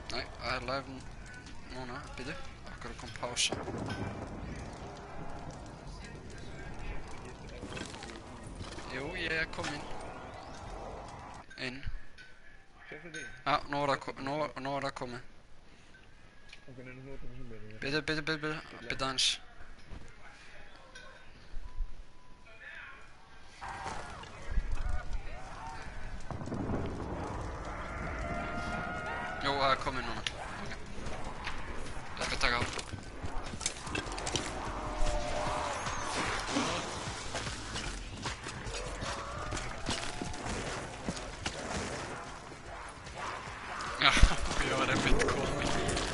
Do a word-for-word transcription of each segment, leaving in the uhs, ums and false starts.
Nei, það er live núna, býtu. Akkur kom pása. Jú, ég er kominn. Inn. Já, nú er það nú, nú er það komið. Býtu, býtu, býtu, býtu, býtu aðeins. Jú, það er komið núna. Ok. Ég skal taka á. Já, ég var einmitt kominn.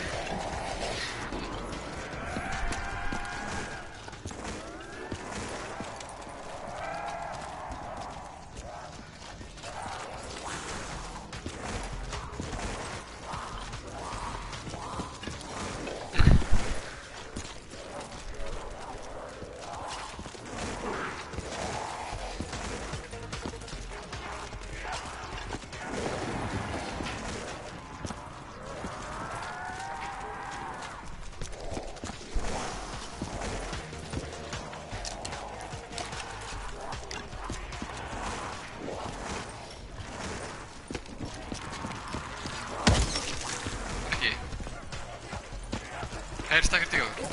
Heyrist ekkert í okkur?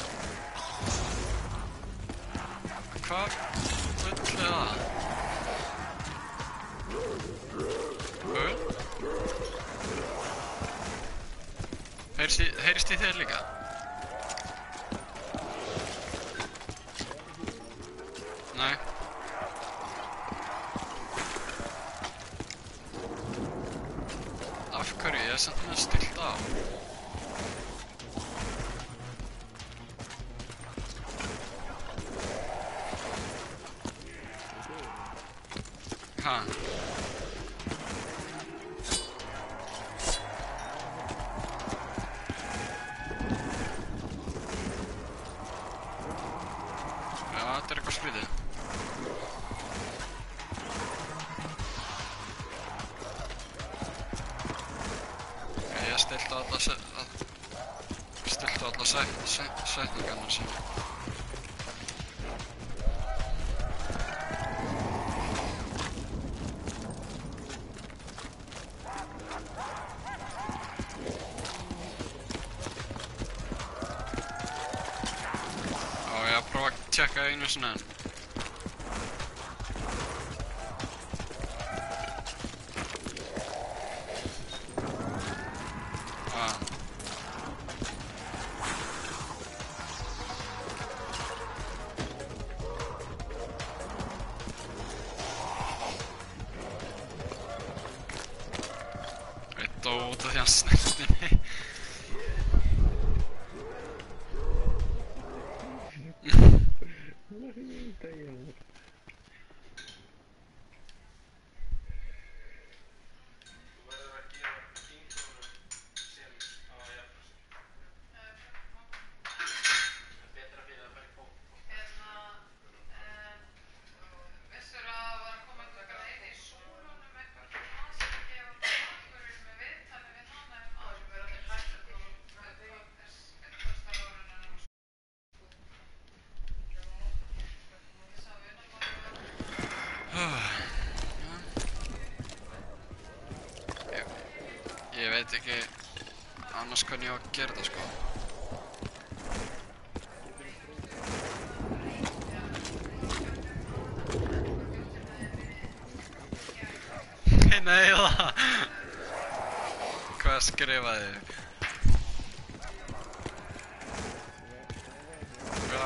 Hvað bull er það? Bull? Heyrist í, heyrist í þér líka? Nei. Af hverju? Ég er samt með stillt á. Ha? Já, þetta er eitthvað skrítið. Ég stillti alla stillti alla setningarna sína. Tjekka einu svona enn. Ah. Eitt dó út af því hann snerti mig. Ég veit ekki annars hvernig ég á að gera þetta sko. Nei það. Hvað skrifaði ég? Já,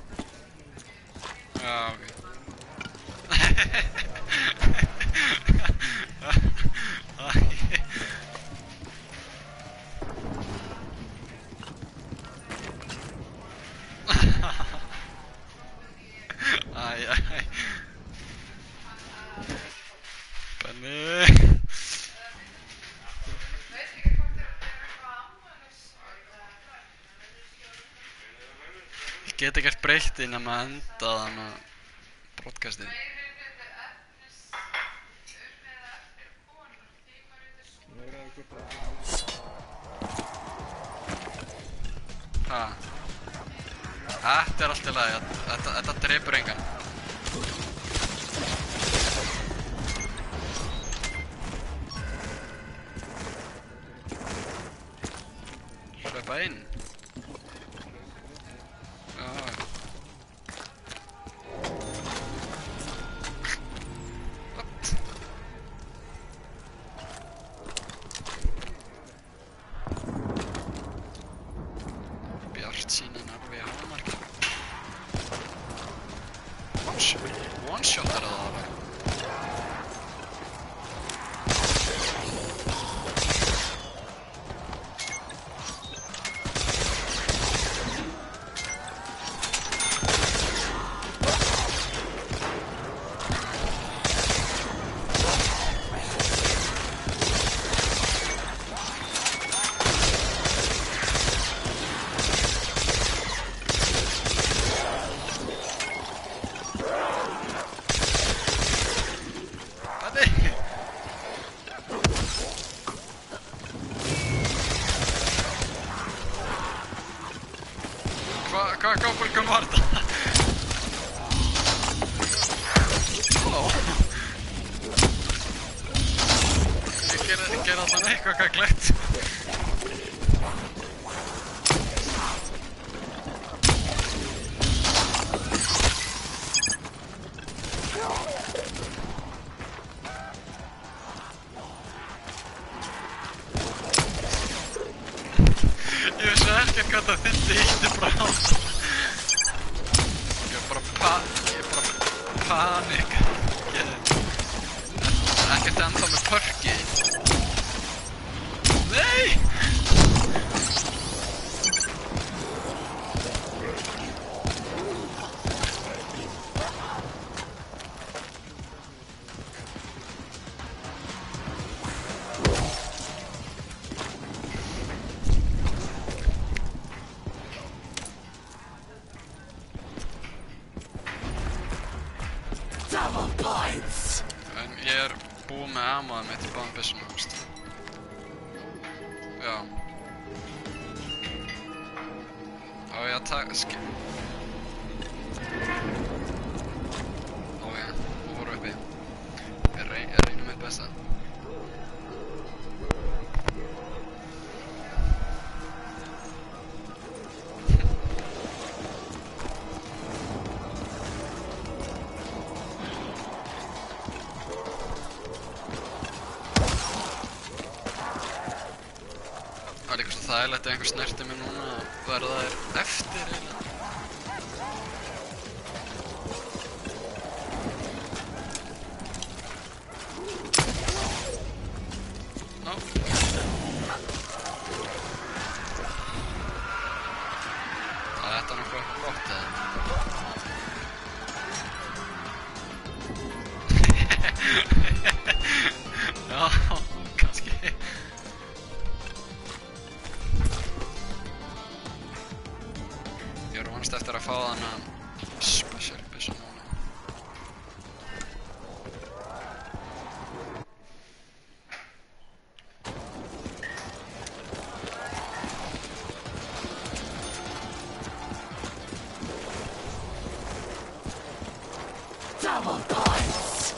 já, ok. Æ, æ. Benni. Ég get ekkert breytt því nema að enda þannig að broadcastið. Ha. Þetta er allt í lagi, þetta, þetta drepur engan. Hlaupa inn. Já. What? Bjartsýnin alveg í hámarki. One shot er það alveg. Hvað, hvað gábulgan var þetta? Halló? Ég gerði ger allan eitthvað gaglegt. Ég vissi ekkert hvað það þyndi ítti frá það. Ég er bara pa... Ég er bara panik. Ég... Ekkert ennþá með pörki. Nei! En ég er búið með ammoðið mitt í báðum byssunum, veist. Já. Á ég að taka... Ski... Ó já, þú voru uppi. Ég rey, ég reynir mitt besta. Það er líka svo þægilegt ef einhver snerti mig núna að verða þér eftir eiginlega. Nó. Það er þetta nokkuð eitthvað gott eða? Já, kannski. Ég er vonast eftir að fá þennan special byssu núna. Double points!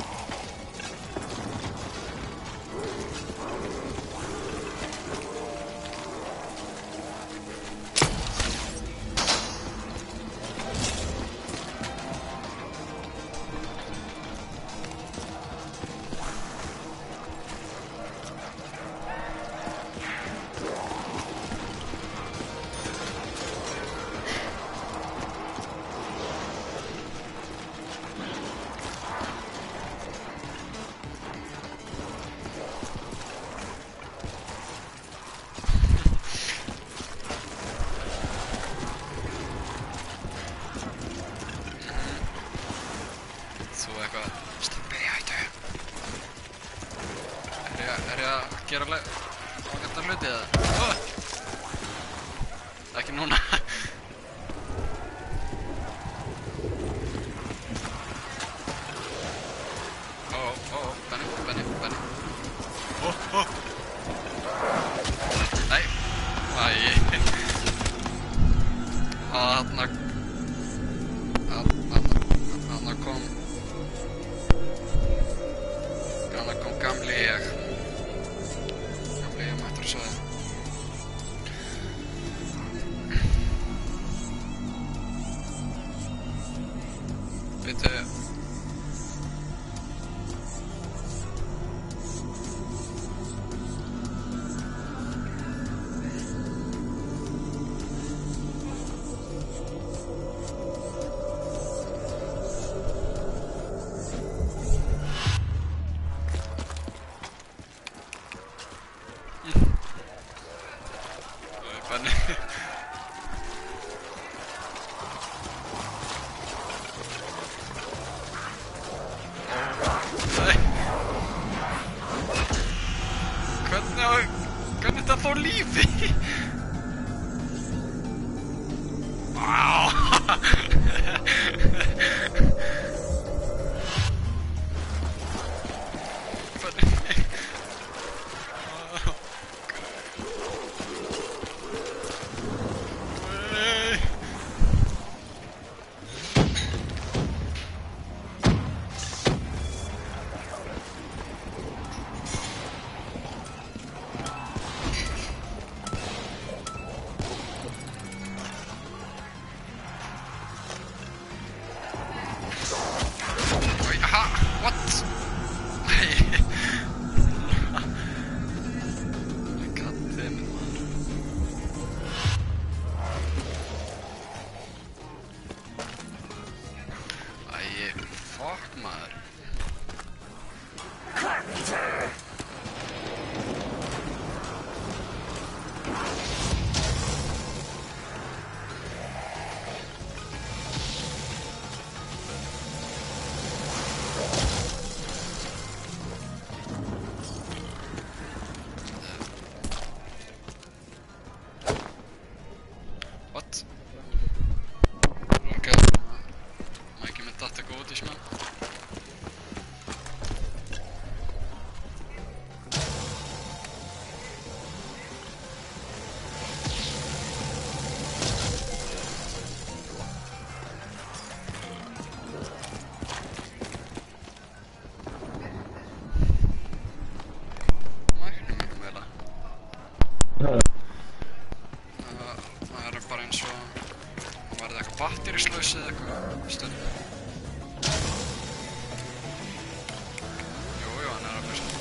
Svo eitthvað... Stoppi, hættu! Er ég, er ég að gera ágættan hluti eða? Oh! Ekki núna. Ó, ó, ó, Benni, Benni, Benni. Ó, ó! Nei! Æ, Hvernig þetta fór lífi? Vá! Batterislaus eða eitthvað stund. Jú, jú, hann er að fyrsta.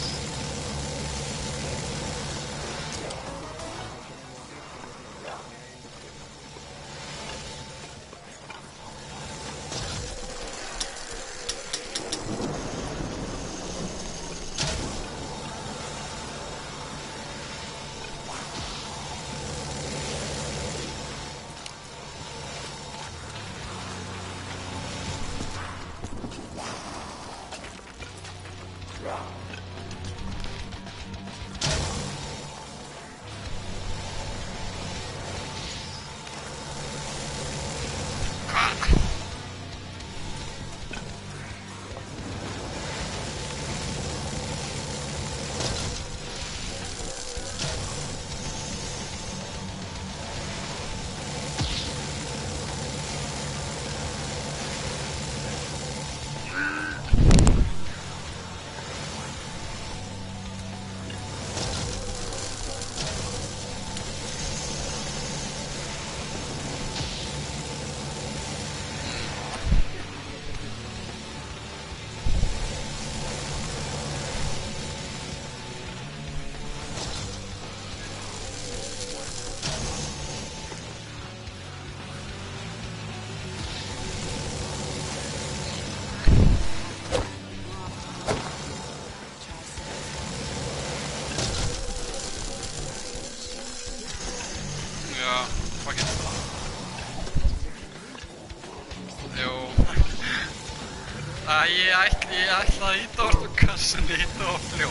Æ, ég ætla, ég ætla að íta orð úr kassunni, íta og fljó.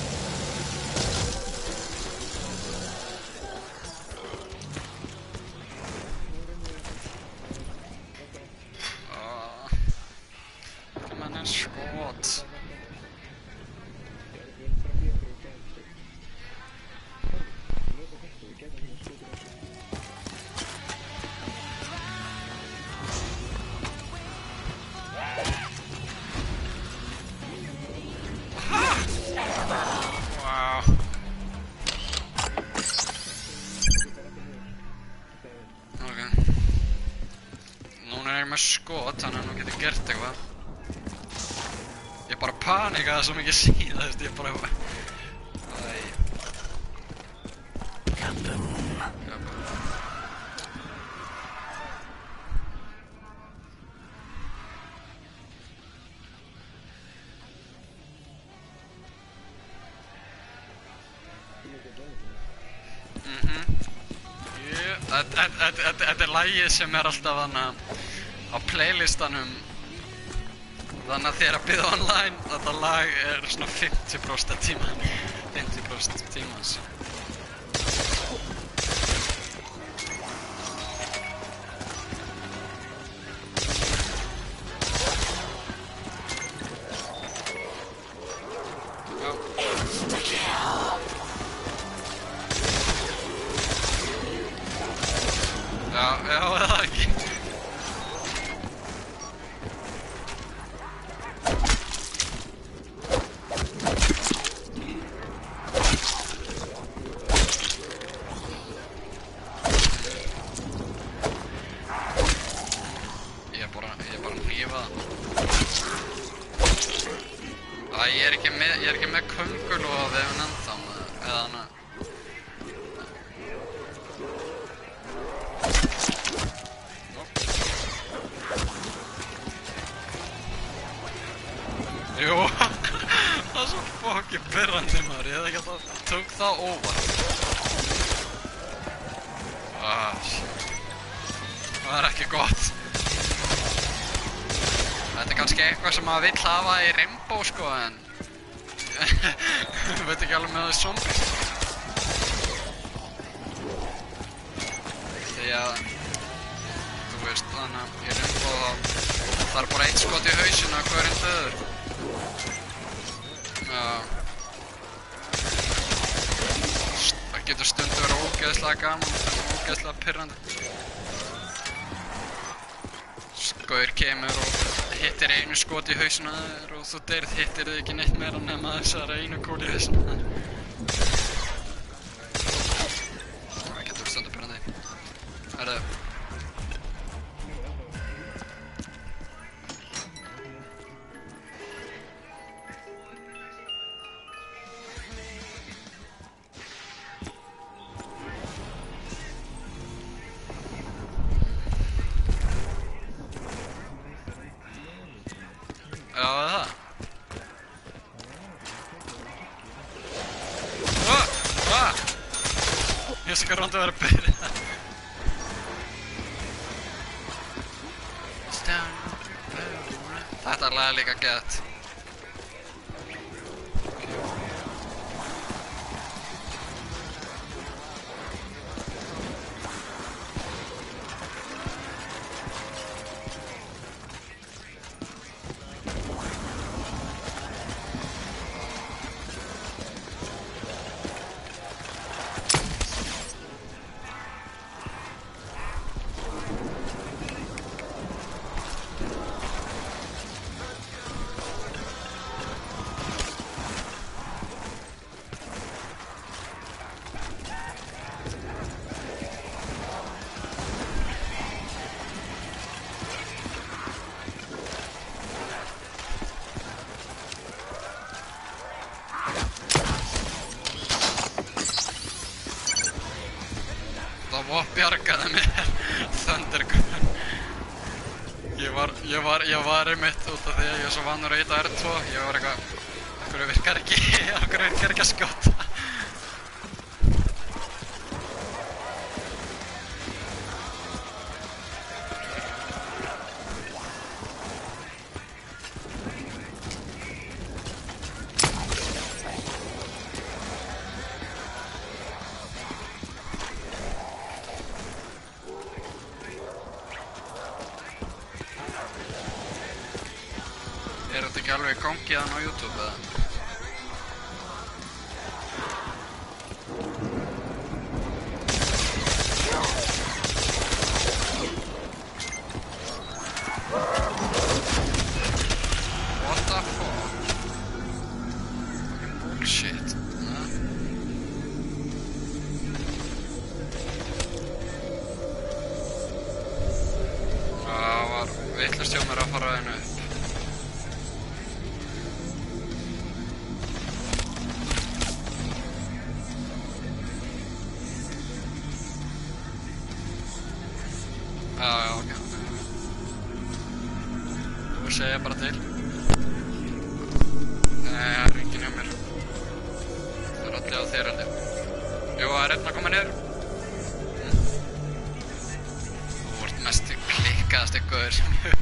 Kom hann en skot. Með skot, þannig að nú getur gert eitthvað. Ég bara panikaði svo mikið síðan, þú veist, ég bara... Æ... Kaboom. Kaboom. Mhm. Þetta er lagið sem er alltaf þannig á playlistanum, þannig að þér að byrja online, þetta lag er svona fimmtíu prósent af tíma. fimmtíu prósent tímans. Já, já, eða ekki. Ég er bara, ég er bara að hrífa það. Æ, ég er ekki með, ég er ekki með köngulóarvefinn ennþá, maður, eða hana. Jú, það er svo fokkin pirrandi maður, ég hefði ekki að það tók það óvart. Ah, shit. Það er ekki gott. Þetta er kannski eitthvað sem maður vill hafa í Rainbow sko, en ég veit ekki alveg með það zombies. Því að, þú veist, þannig að í Rainbow þá það er bara eitt skot í hausinn af hverjum döður. Já. Það getur stundum verið ógeðslega gaman og ógeðslega pirrandi. Gaur kemur og hittir einu skot í hausinn á þér og þú deyrð hittir þig ekki neitt meira nema þessar einu kúlu í hausinn á þér. Það getur stundum pirrandi. Herðu. Já, það. Ah! Ah! Ég sé hvað rondið verið að byrja. Þetta lag er líka gett. Það var bjargaði mér Thundergun. Ég var, ég var, ég var einmitt út af því að ég er svo vanur að hitta R tvö. Ég var eitthvað, af hverju virkar ekki, af hverju virkar ekki að skjóta. Er þetta ekki alveg í gangi þann á YouTube eða? What the fuck? Bullshit. Það var vitlaust hjá mér að fara hennu upp. Já, já, ok. Þú segir bara til. Nei, það er enginn hjá mér. Það er allir á þér held ég. Jú, það er einn að koma niður. Þú ert mest klikkaðast eitthvað sem ég...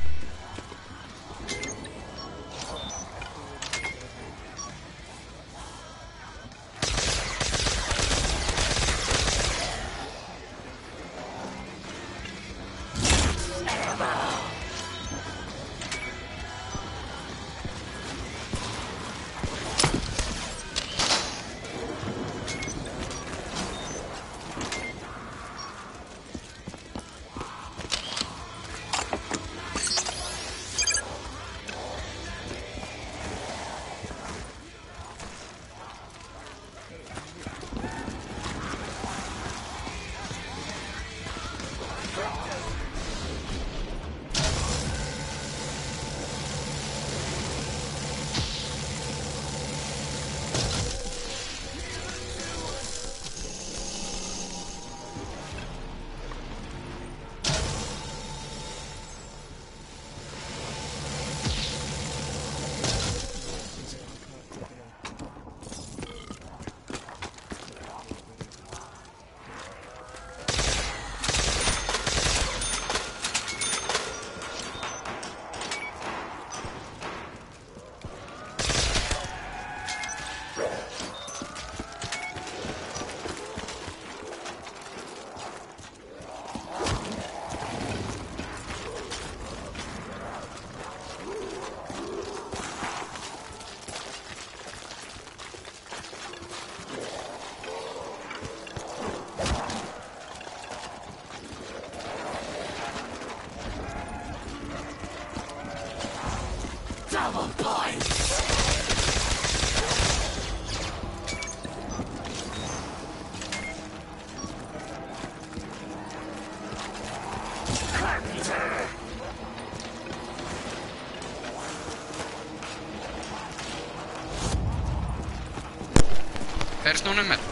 hún um mér?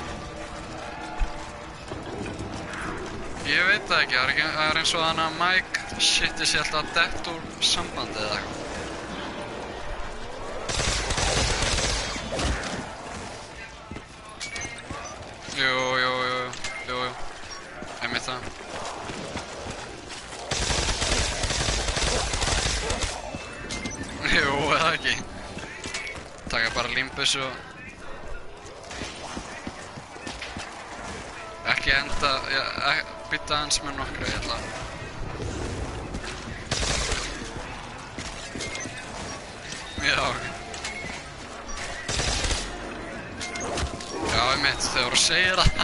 Ég veit það ekki, það er, ekki, það er eins og þannig að Mike shiti sér alltaf dett úr sambandi eða eitthvað. Jú, jú, jú, jú, jú, einmitt það. Jú, eða ekki. Taka bara límbus og... Ekki enda, já, býta aðeins með nokkru, ég ætla. Já, ok. Já, einmitt, þegar þú segir það.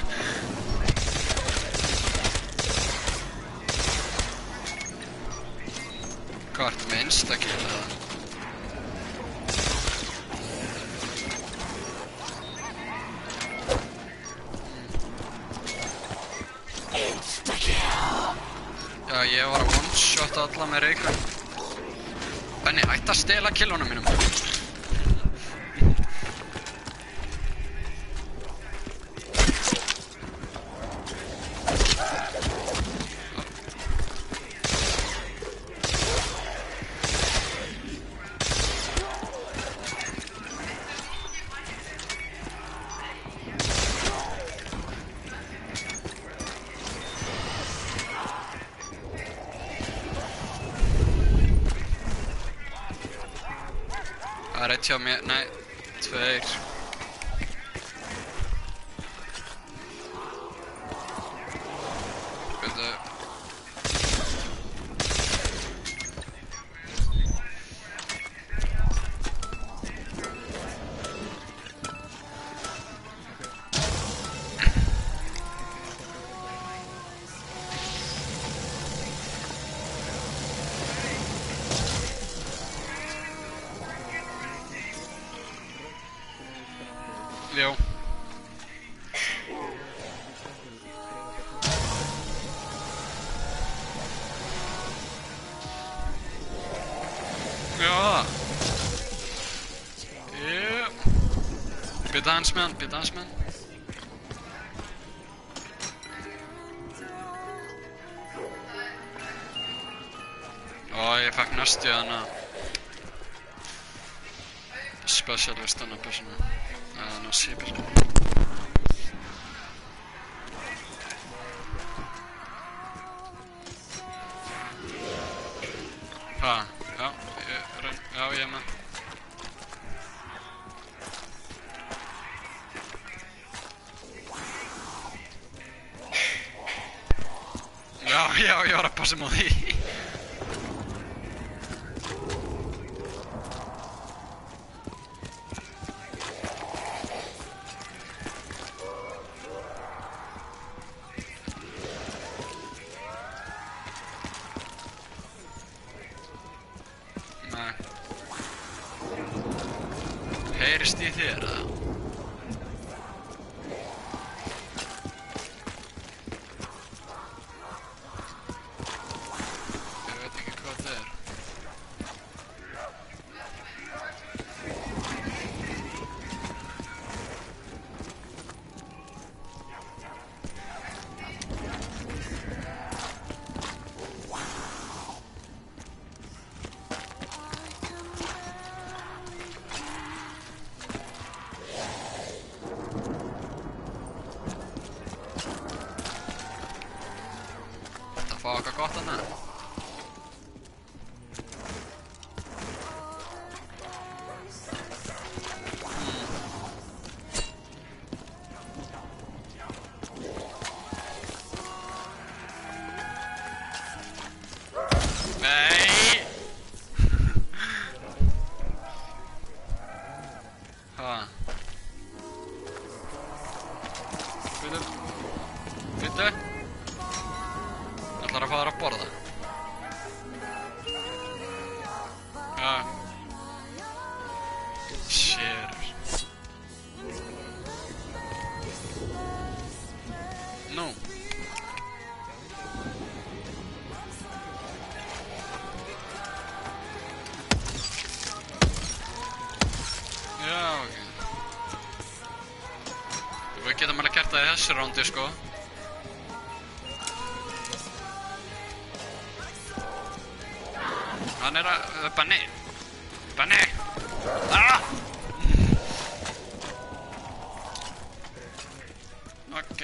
Hvað ertu með instakill eða? Já, ég var að one-shota alla með reykar. Benni, hætti að stela killunum mínum. Það er eitt hjá mér, nei, tveir. Byrju. Jú. Já. Jú. Byrja aðeins með hann, byrja aðeins með hann. Ó, ég fekk næstu hana specialist hana persónu. Hana sípil. Ha, já, ég reyn, já, ég er með. Já, já, ég var að passa mig á því. Nei. Heyrist í þér, eða? Ég veit ekki hvað það er. Það fá eitthvað gott þarna. Nei! Ha? Býtu. Býtu. Ætlar að fá þér að borða? Já. Sérur. Nú. Já, ok. þetta í þessu rándi, sko. Hann er að... Banni! Banni! Ah! Ok.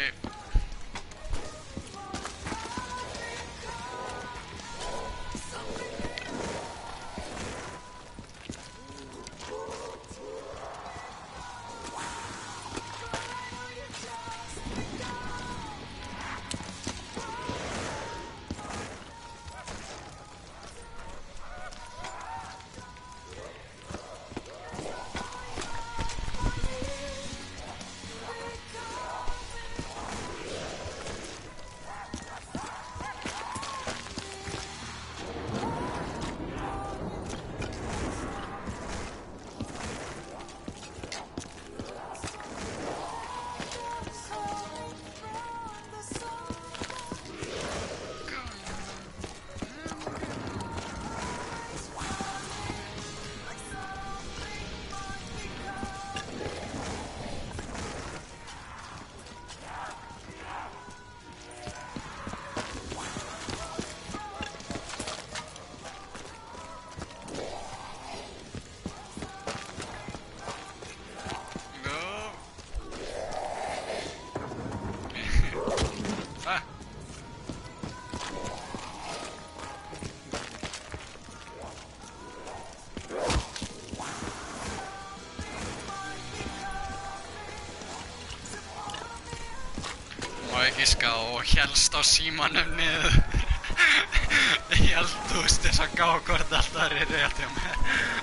Giska og hélst á símanum niður í eldhús til þess að gá hvort allt var í rétt hjá mér.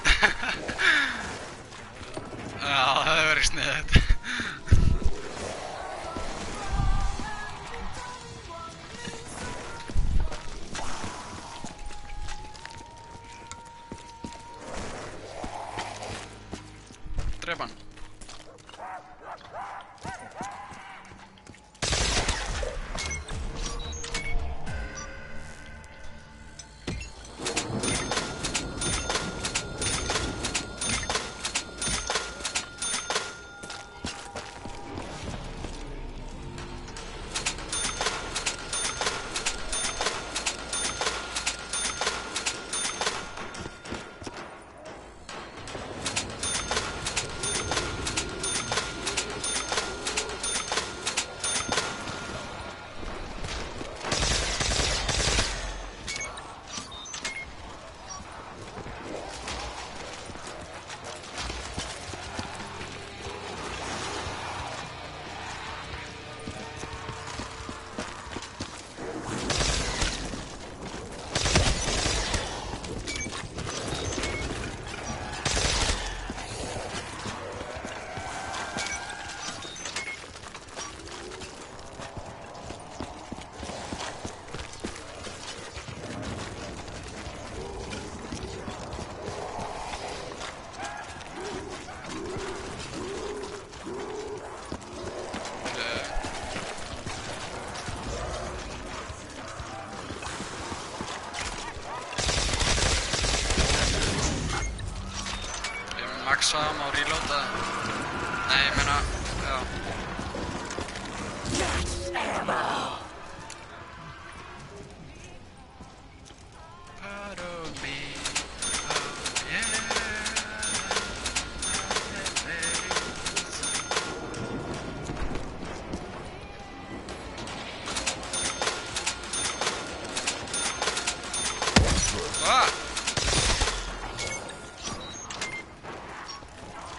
Já, það hefur verið sniðugt. Drepa hann. Maxa má reloada. Nei, ég meina, já. Follow me, oh yeah. Ah!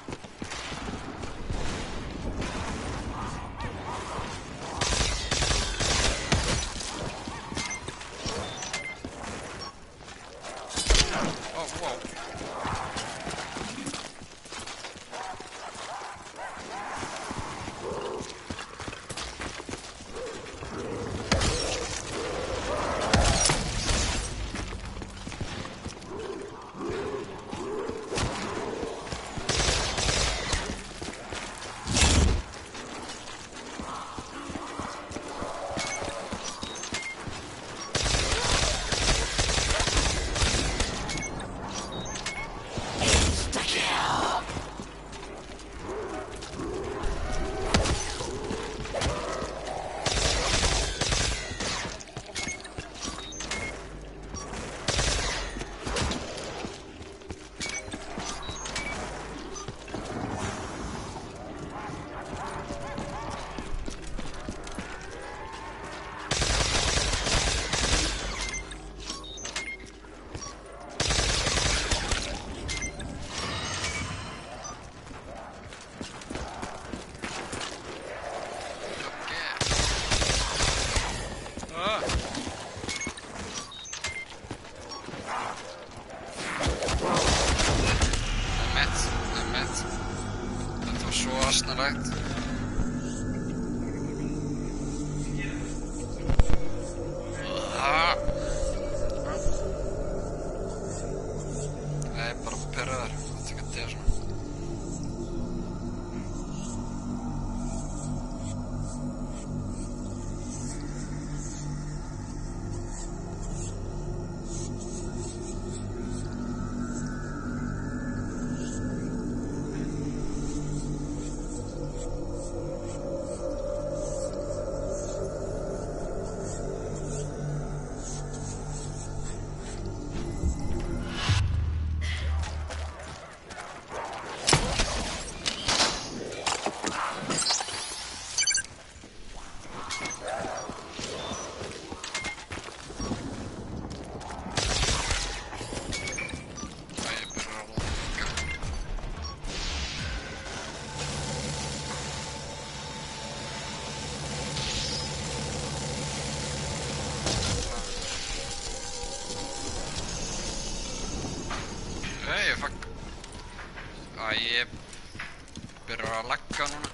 bara að lagga núna.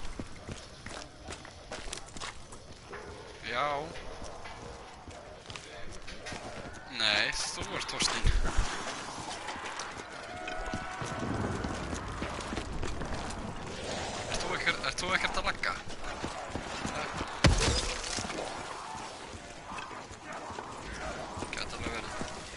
Já. Nei, þú ert Þorsteinn. Ert þú ekkert, ert þú ekkert að lagga? Gæti alveg verið.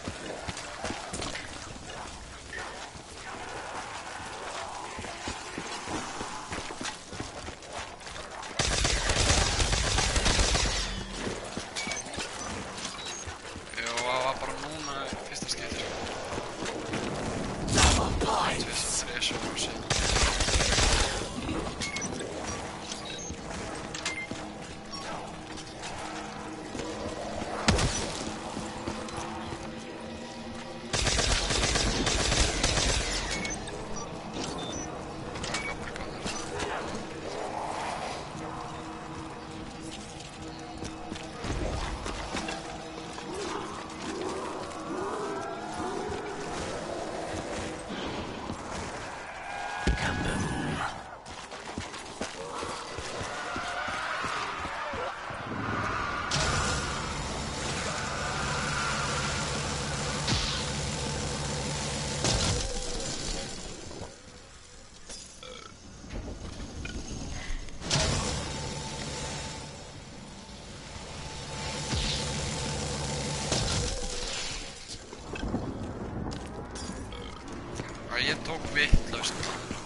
Ég tók vitlaust.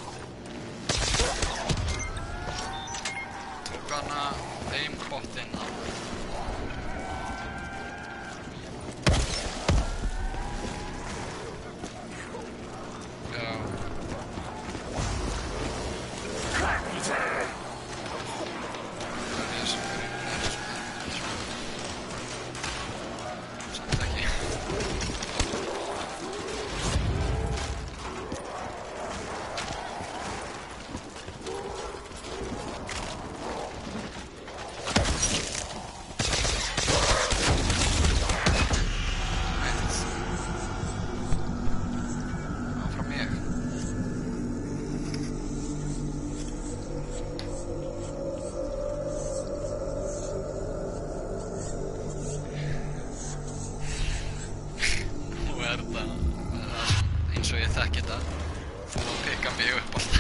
Tók hana aimbottinn á. Já. Það er sem grunn er svona. Samt ekki. Eins og ég þekki þetta, þú að peka mig upp alltaf.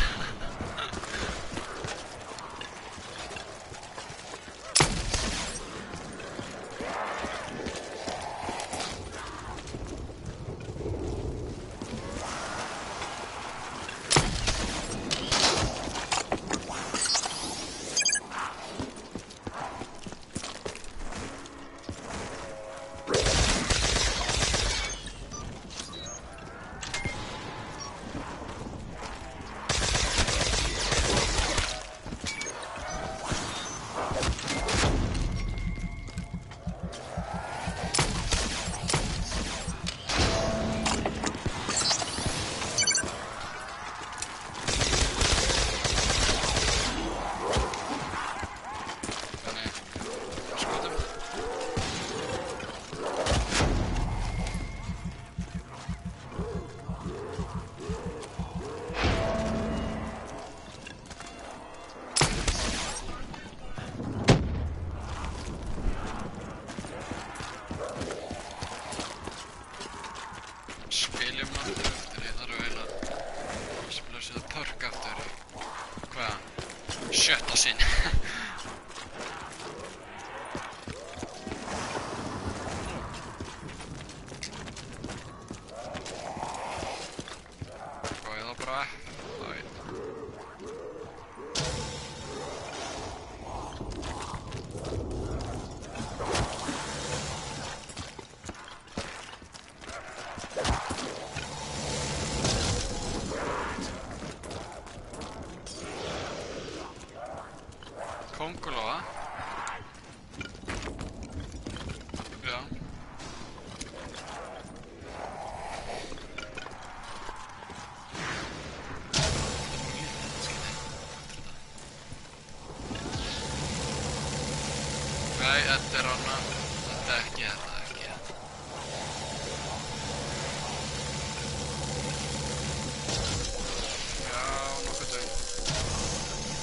Skiljum aftur eftir, ég þarf eiginlega að spila sér það pörk aftur. Hvað? Sjötta sinn. Hvað er það bara? Æ. Kóngulóa. Já. Nei, þetta er hana. Þetta er ekki þetta, ekki þetta. Já, nokkuð dög.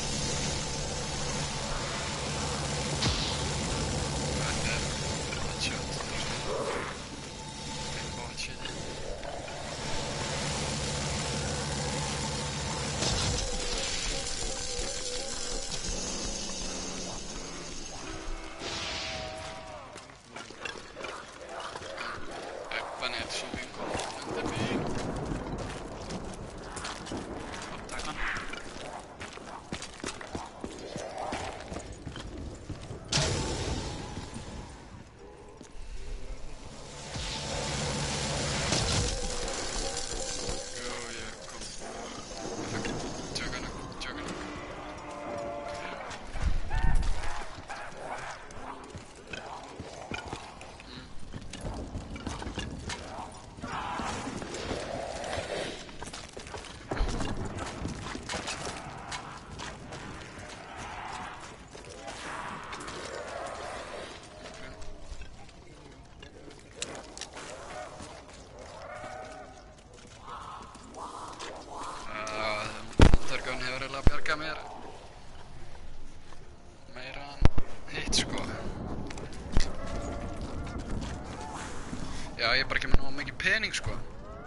pening sko.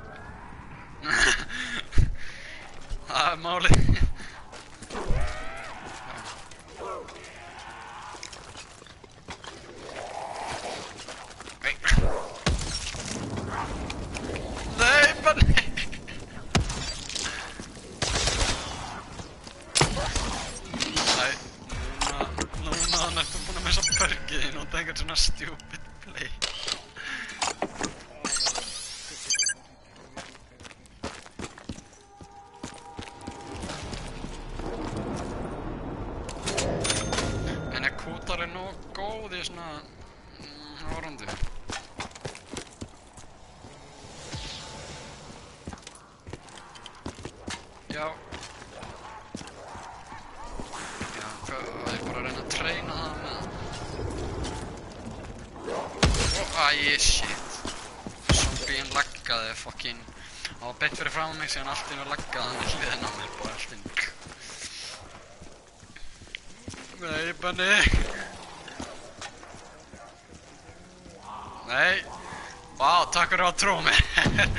Það er málið. Nei, bara nei. Nei, núna, núna hann ertu búin að missa börgið þín og það er einhvern svona stupid play. En er kútarinn nógu góð í svona árandi? Já. Já, hvað, ég er bara að reyna að treyna það með. Æ, shit. Zombien laggaði fucking. Það var beitt fyrir fram á mig síðan allt inn og laggaði hann í hliðina á mér, bara allt inn. Nei, Benni. Nei. Vá, takk fyrir að trúa mér.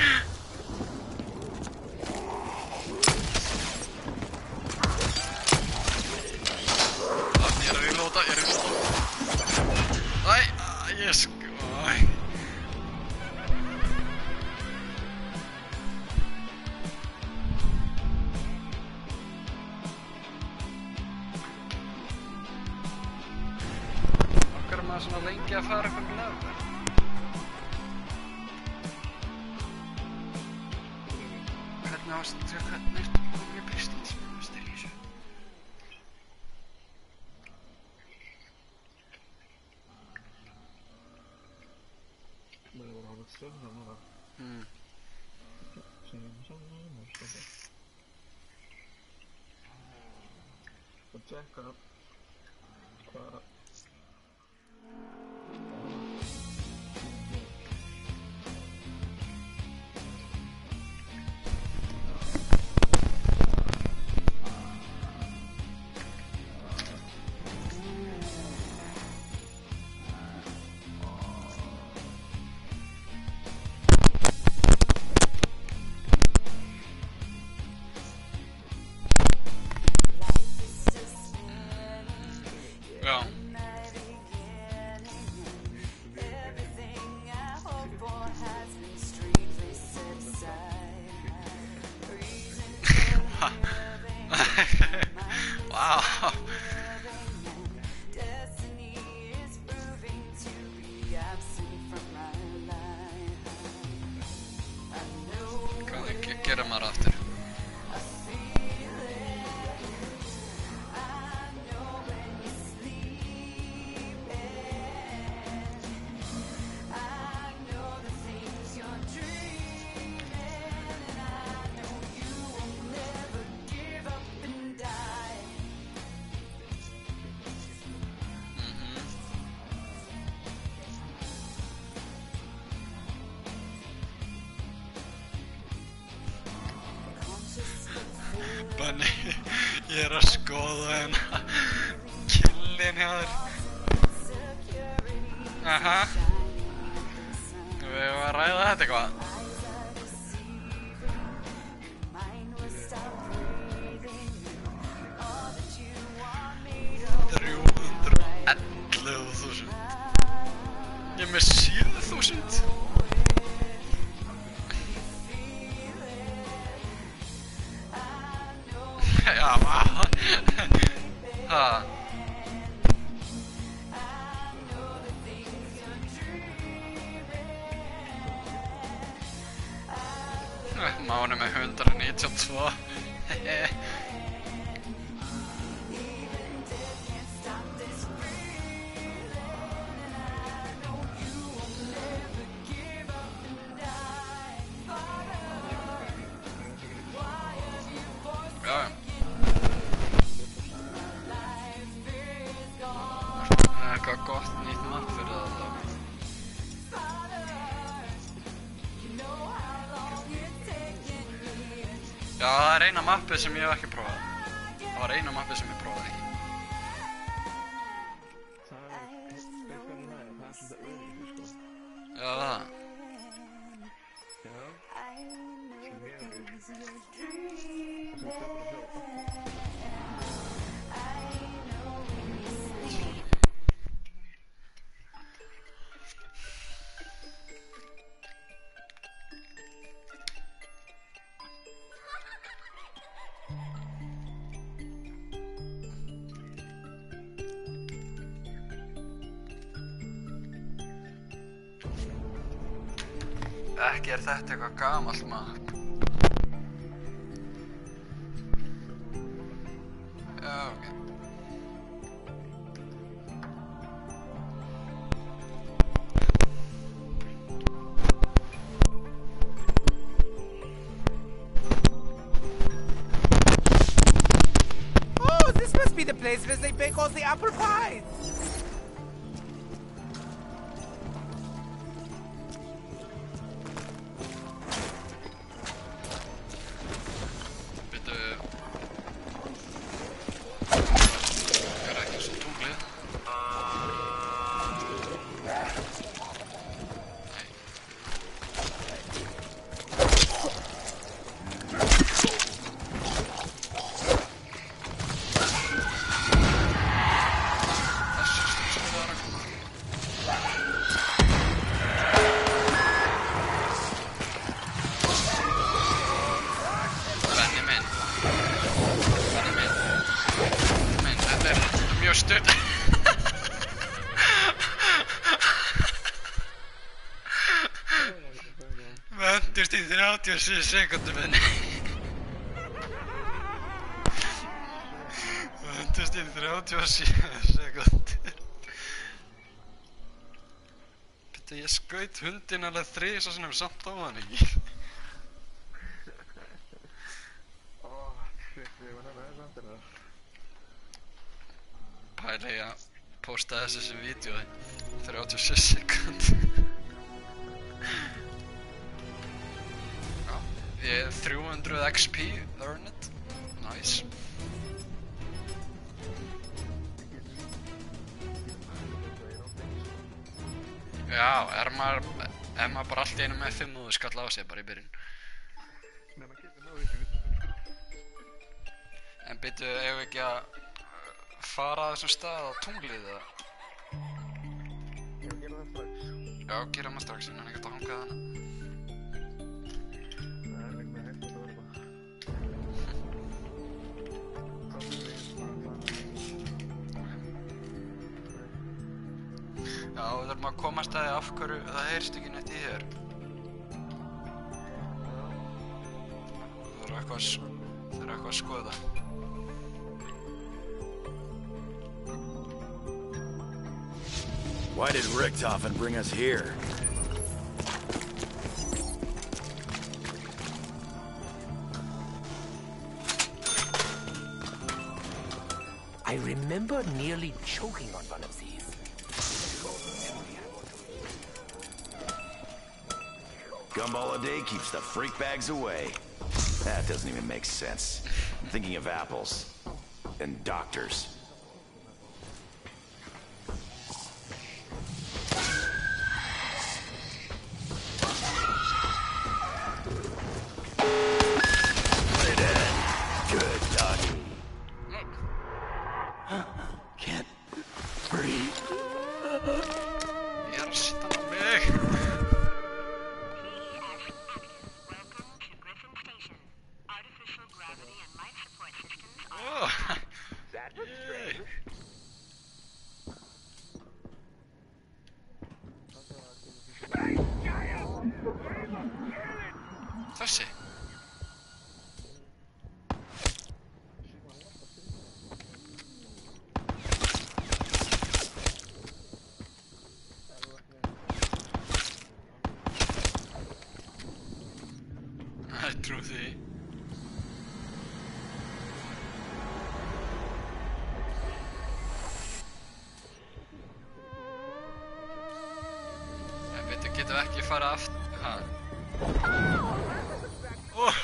Ég er að reloada, ég er að reloada. Æ, ég sko, æ. Okkar er maður svona lengi að fara eitthvað level. Hvernig ást, hvernig ertu komið í pistols í þessu? Hmm. Check up. Uh, Já. Wow. Hvað gera maður aftur? Benni, ég er að skoða hérna killin hjá þér. Aha. Við erum að ræða þetta eitthvað. þrjú hundruð og ellefu þúsund. Ég er með sjö þúsund. Já, vá. Ha. Mánu með hundrað níutíu og tvö. Já. Eitthvað gott nýtt mapp fyrir það þá. Já, það er eina mappið sem ég hef ekki prófað. Það var eina mappið sem ég prófaði ekki. Já, það. Ekki er þetta eitthvað gamalt maður. Já, ok. Oh, this must be the place where they bake all the apple pies. Vöndust í þrjátíu og sjö sekúndur minni. Vöndust í þrjátíu og sjö sekúndur. Býttu, ég skaut hundinn alveg þrisvar sinnum samt á hann ekki. Pæli ég að posta þessu sem vídeói. þrjátíu og sjö sekúndur. Yeah, þrjú hundruð X P, earn it. Nice. Já, er maður, er maður bara allt í einu með fimm og þú skall á sig bara í byrjun. En byrju, ef við ekki að fara að þessum stað á tunglið eða? Já, gera það strax. Já, gera það strax, ég nenni ekki að hanga þarna. Já, við þurfum að komast að af hverju það heyrst ekki neitt í þér. Það þurfum eitthvað að, þurfum eitthvað að skoða. Why did Richtofen bring us here? I remember nearly choking on one of these. Gumball a day keeps the freak bags away. That doesn't even make sense. I'm thinking of apples. And doctors. Stay dead. Good doggy. Can't breathe. Ég er að sita á mig. Þessi? I trú því. En veitu, getum við ekki fara aftur? Ha? Oh,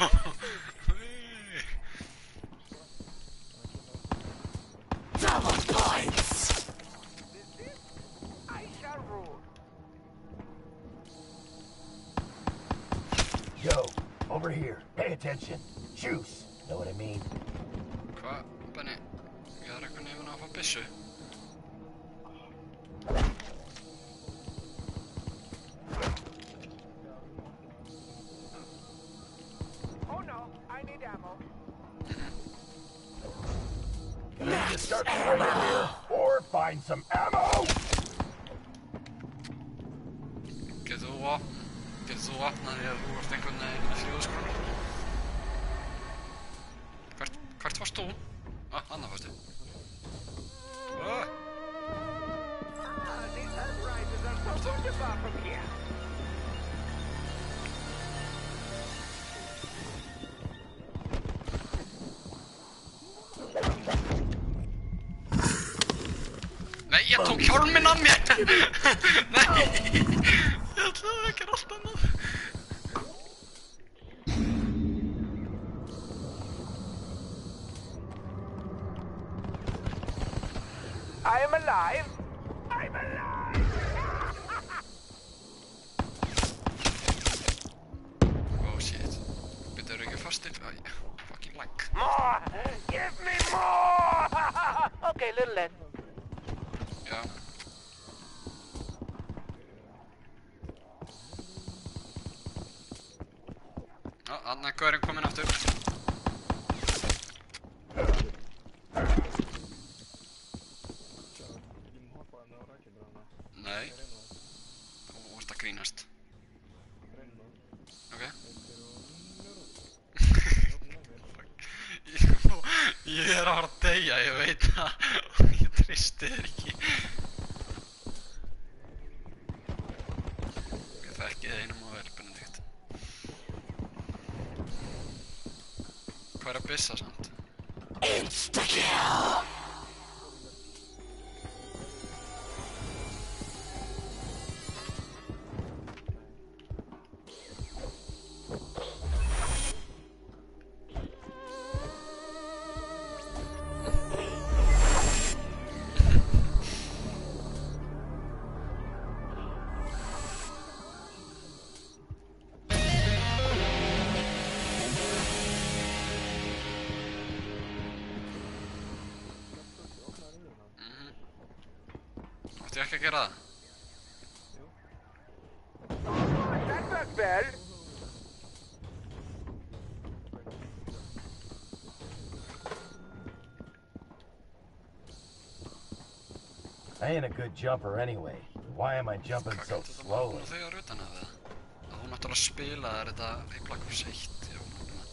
Double points! I shall rule. Yo, over here. Pay attention. Juice. Know what I mean? Hvað, Benni? Ég þarf eitthvað nefn að fá byssu. Oh no, I need ammo. You need to start fighting here, or find some ammo. Getur þú vopn? Getur þú opnað því að þú ert einhvern veginn í hljóðskrónu? Hvert, hvert varst þú? Ah, annað varstu. Ah! Nei, ég tók hjálminn af mér! Nei! Ég ætlaði að gera allt annað. I'm alive. I'm alive. Oh shit. Byrju, eru ekki fastir? Æ, fucking lag. More. Give me more. Okay, little less. Já. Já, þarna er gaurinn kominn aftur. Nei. Þú vorst að grínast. Ok. Ég er að fara að deyja, ég veit það. Ég tristi þér ekki. Ég þekki þið einum og vel, Benedikt. Hvað er að byssa samt? Insta-kill! Ætti ég ekki að gera það? That worked well. I ain't a good jumper anyway. Why am I jumping so slowly? Nú þegar utan að það. Að þú náttúrulega spilaðir þetta í Black Ops eitt. Já, náttúrulega.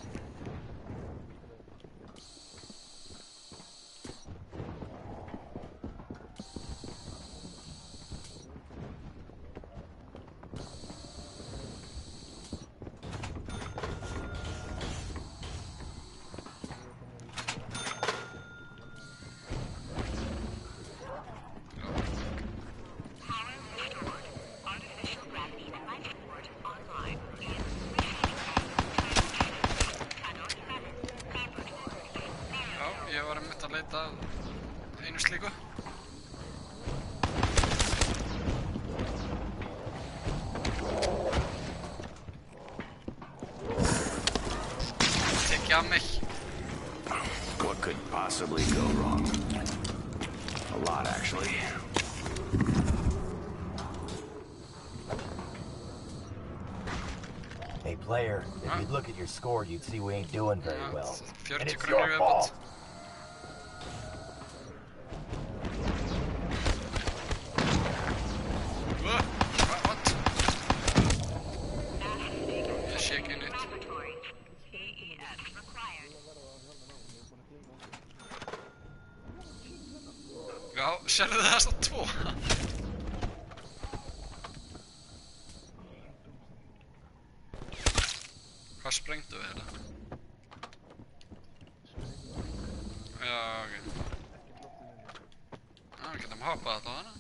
Ég var einmitt að leita að einu slíku. Tekja af mig. What could possibly go wrong? A lot, actually. Hey, player, if Huh? you'd look at your score, you'd see we ain't doing very Já, well. And fjörutíu it's krónur your í fault. viðbót. Uh, what? What? Ég sé ekki neitt. Já, sérðu þessa tvo? Hvað sprengdu við þetta? Já, ok. Já, við getum hoppað þetta á hana.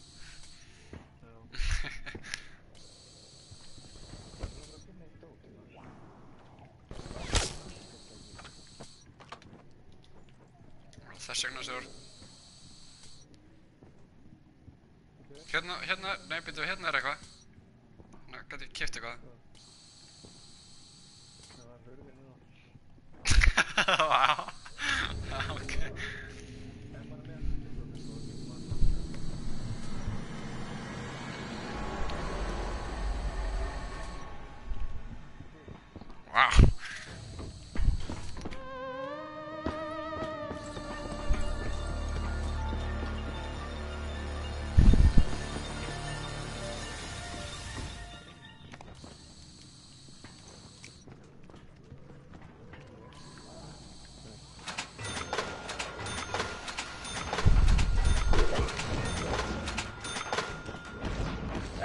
Þess vegna sér. Hérna, hérna, nei, byrju, hérna er eitthvað. Hérna, gæti ég keypt eitthvað. Vá. Já, ok. Vá.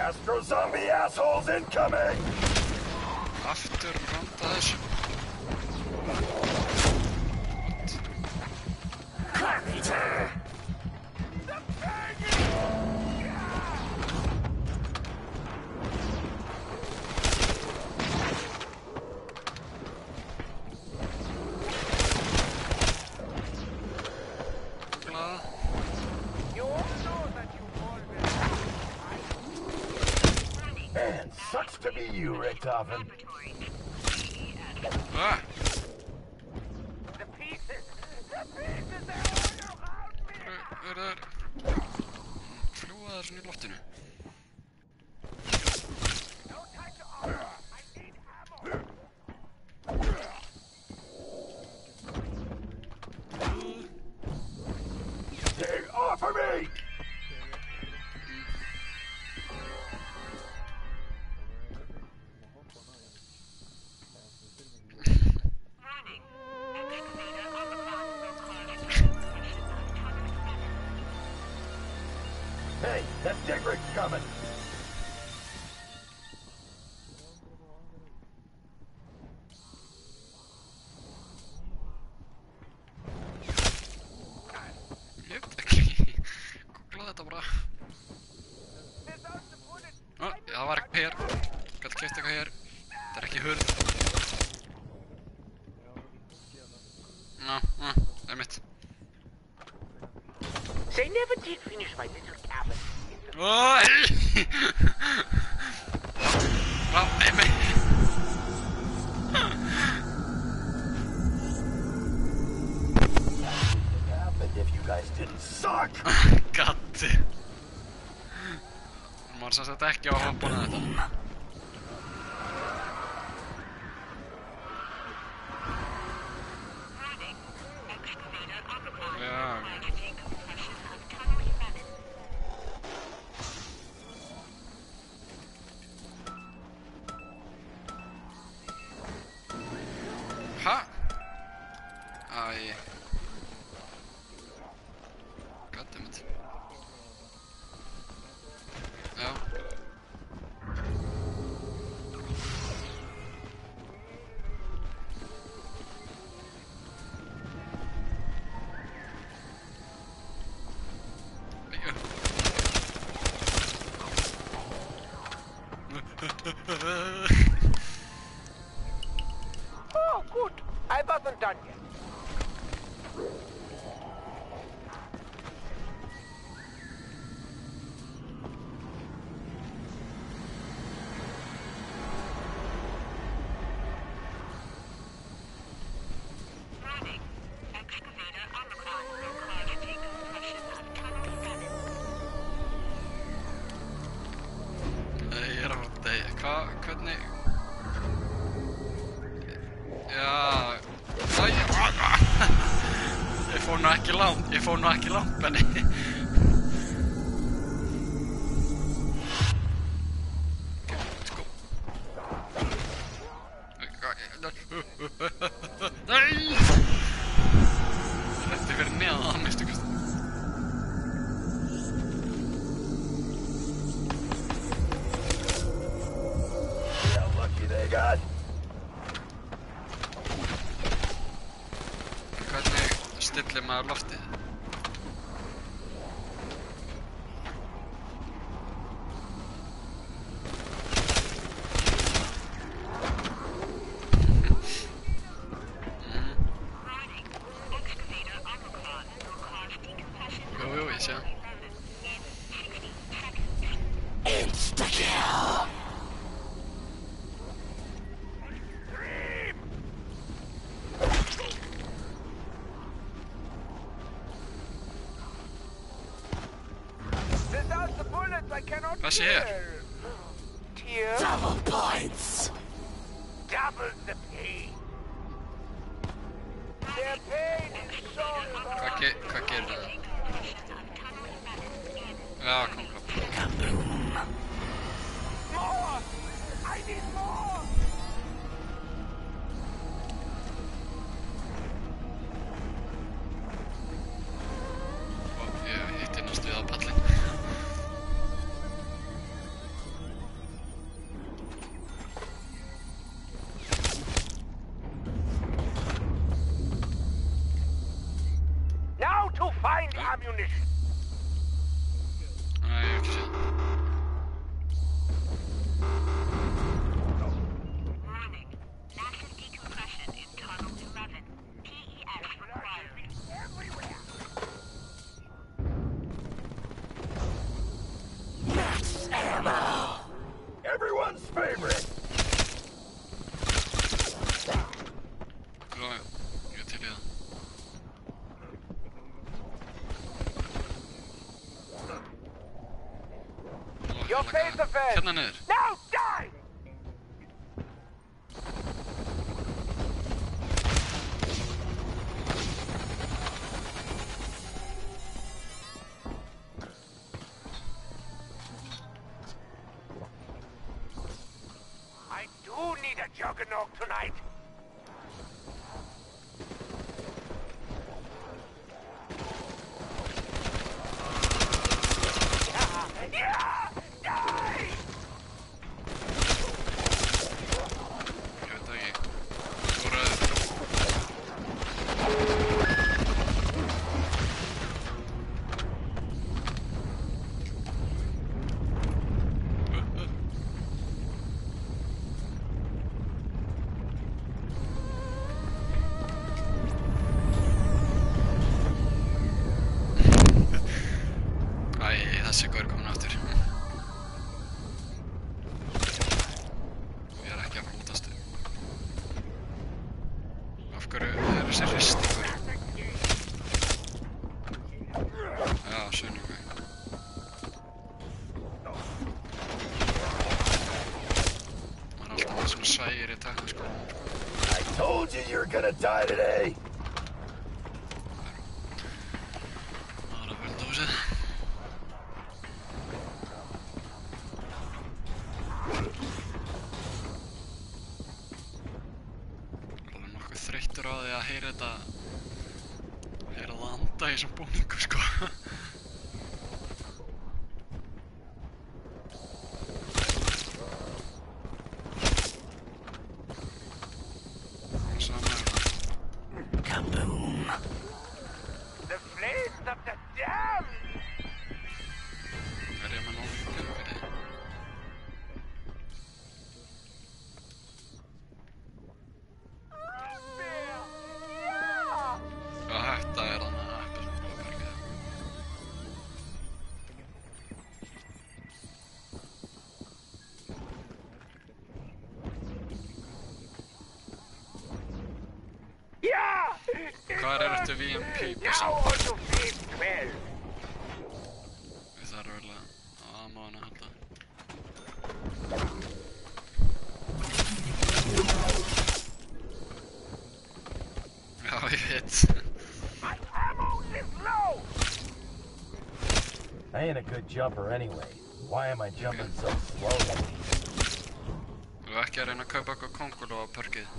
Astro zombie assholes incoming! Aftur randa þessu. Man, sucks to be you, Richtofen. Ah! The pieces! The pieces! They're all around me! Er það... Fljúa það svona í loftinu? No time to armor! I need ammo! Stay off of me! Hey, that dig rig's coming! Ég veit ekki. Googla þetta bara. Ó, það var eitthvað hér. Gæti keypt eitthvað hér. Það er ekki hurð. Ná, ná, það er mitt. They never did finish my little cabin. Oi! Well, maybe. What happened if you guys didn't suck? Gatti. Maður sem sagt ekki á að hoppa hana þetta. Já. Ha? Æ. Goddammit. Já. Oh, good. I wasn't done yet. Ég er að fara að deyja. Hvað, hvernig... Já... Æ, ég fór nú ekki langt, ég fór nú ekki langt, Benni. Sko. Nei! Þetta er fyrir neðan að minnstu kosti. How lucky they got. Hvernig stillir maður loftið? Jú, jú, ég sé það. Insta-kill. Without the bullets, I cannot Hvað sé hear. hér? Tear. Double points. Double the pain. Their pain is so Hvað, ge hvað gerir það? Já, kom, kom. more. I need more. Ó, ég hitti næstu við á pallinn. ammo. Everyone's favorite. Já, já, ég er til í það. Your face offense. Hérna niður. Now die! I do need a juggernaut tonight. Yeah! Die! Ég veit það ekki. Skoraðu. Æ, þessi gaur komin aftur. Ég er ekki að flútast. Af hverju er þessi hristingur? Já, sunnum við. Maður er alltaf með svona sægir í takku sko. I told you you're gonna die today. Það er að völda húsið. Alveg nokkuð þreyttur á því að heyra þetta heyra landa í þessum bungu sko. Sama er það. Kaboom. The flames of the dam! Er ég með nóg fyrir þið? Og þetta er þannig að appi sem búið að berga það. Yeah! Hvar er þetta V M P Now bussan? on to phase twelve. Við þarfum vel að amma hana að halda. Já, ég veit. My ammo is low! I ain't a good jumper anyway. Why am I jumping so slowly? Þú er ekki að reyna að kaupa eitthvað kongul á pörkið.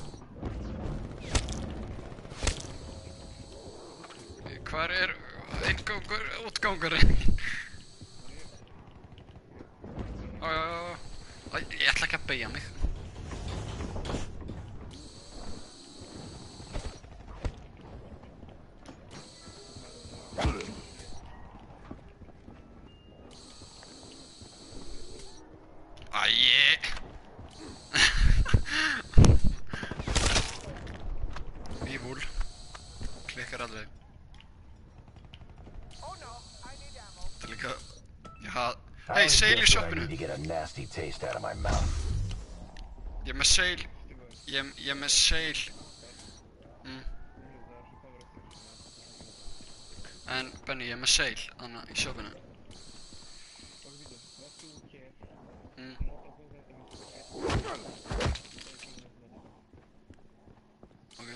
Hvar er inngangur, útgangurinn? Ó, já, já, já. Æ, ég ætla ekki að beygja mig. Æi. Vífúl. Klikkar alveg. Oh no, I need ammo. Þetta er líka... Já... I Hey, always seil í guess that I sjoppinu. need to get a nasty taste out of my mouth. Ég er með seil. Ég, ég er með seil. Mm. En Benny, ég er með seil. Þannig í sjoppinu. Mm. Ok.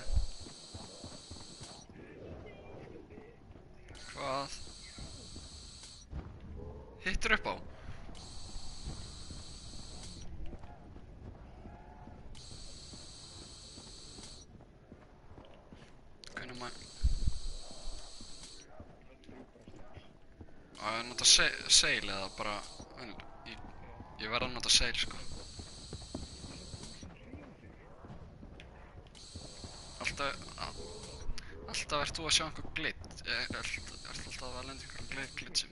Hvað? Hittir upp á? Hvernig maður... Á ég að nota se seil eða bara... Ég, ég verð að nota seil sko. Alltaf... a- Alltaf ert þú að sjá einhver glitt. Ert alltaf að lenda einhverjum glitt glitsum.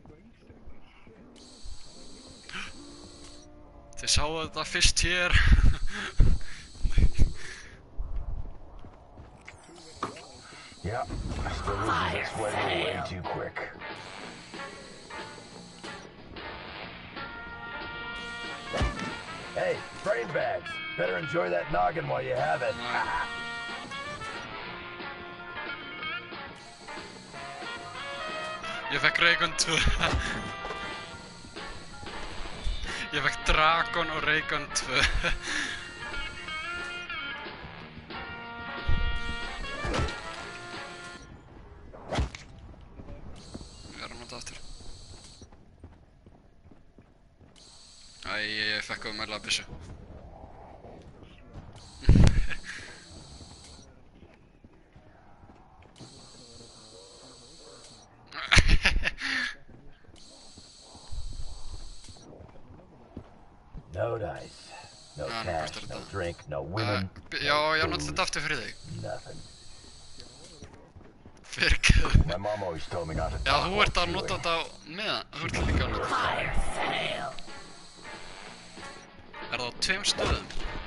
Þið sáu þetta fyrst hér. Yeah, still losing this weather way too quick. Brain bags. Better enjoy that noggin while you have it. Ég fekk Raygun tvö. Ég fekk Dragon og Raygun tvö. Ég er að nota aftur. Æ, ég fekk umæðilega byssu. No dice. No Ah, no cash, kostar no þetta. drink, no Uh, women. já, ég nota þetta aftur fyrir þig. Nothing. Fyrirgefðu. My mom always told me not to Já, talk þú while ert að chewing. nota þetta á meðan. Þú ert líka að nota þetta. Er það á tveim stöðum?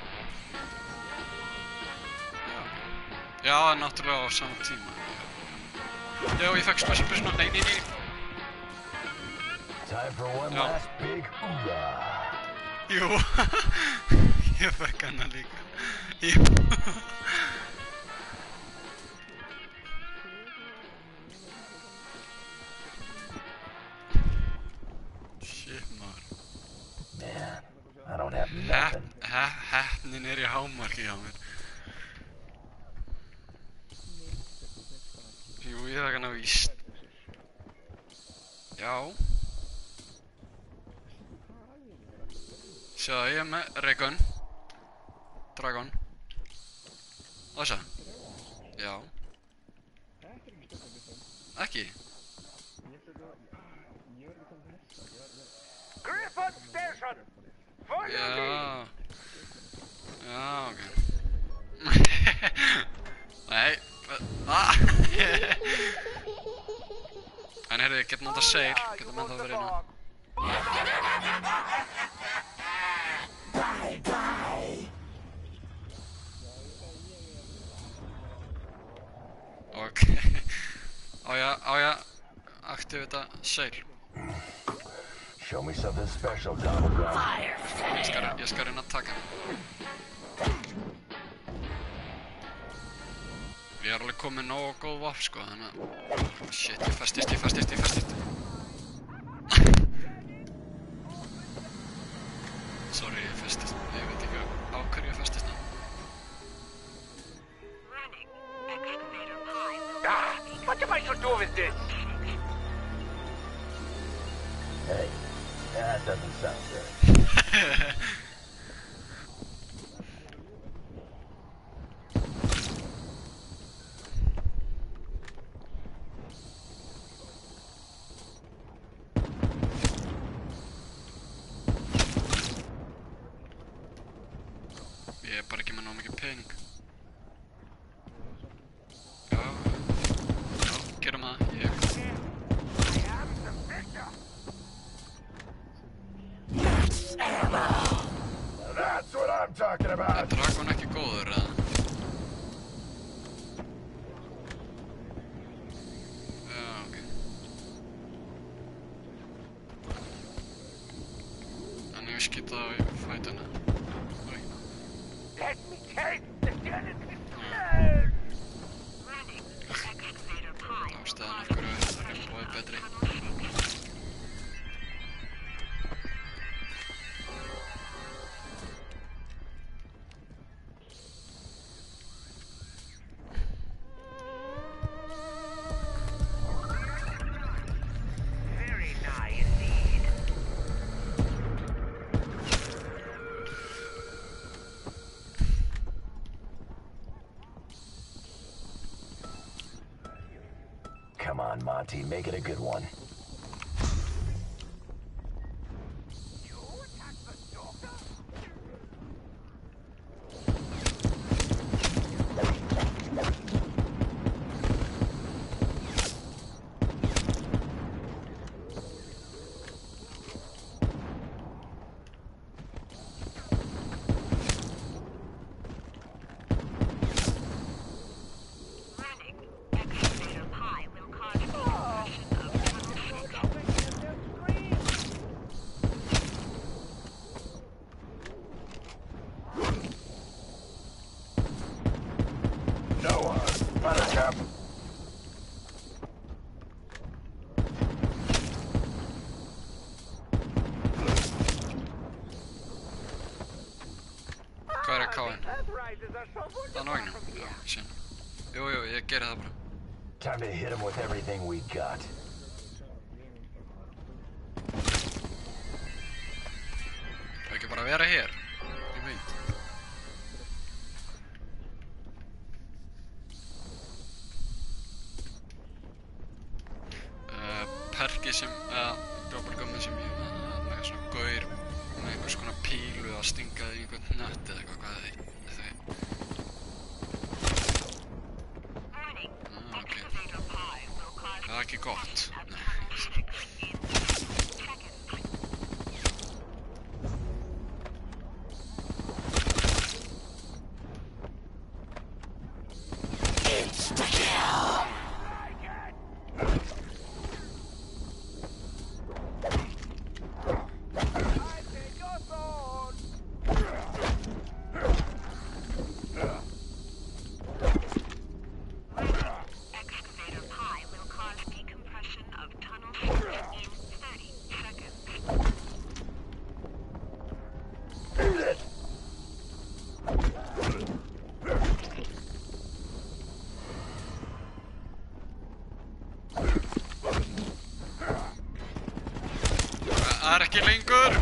Já, náttúrulega á sama tíma. Já, ég fekk special byssuna. Nei, nei, nei. Time for one Ja. last big hoorah. Jú. Ég fekk hana líka. Jú. Shit, maður. Man, I don't have Hepp, nothing. hepp, heppnin er í hámarki hjá mér. Jú, ég fekk hana víst. Já. Sjáðu, ég er með Raygun. Dragon. Þessa. Já. Ekki. Griffin Station! Follow me! Já. Já, ok. Nei. Ah. En heyrðu, ég get notað seil. Ah, Getum you ennþá want the verið hérna. dog? Ok. Á ég, á ég að aktivita seil. Show me something special, Donald Brown. Ég skal, ég skal reyna að taka hann. Ég er alveg komið nógu góð vopn sko, þannig að... Shit, ég festist, ég festist, ég festist. Sorry, ég festist. Ég veit ekki á hverju ég festist hann. Ah, what am I to do with this? Hey, that doesn't sound good. Ég er bara ekki með nóg mikið pening. Já, já, gerum það. Ég... That's what I'm talking Er about. Dragon ekki góður, eða? Já, ok. En ég skýta á í fætuna. Oj. Let me take the genesis blood! Ástæðan af hverju þetta Rainbow er betri. Very nigh indeed. Come on, Monty, make it a good one. You attacked the doctor? Excavator Pi will cause the ignition of Faces are so Það er wonderful nógna. from Já, here. síðan. Jú, jú, ég geri það bara. Time to hit him with everything we got. Það er ekki bara að vera hér. Ég veit. Uh, perki sem, eða drópargömmi sem ég, uh, með svona gaur með einhvers konar pílu að stinga í einhvern nött eða eitthvað, hvað er það? Ah, ok. Það er ekki gott. Nei. Það er ekki lengur.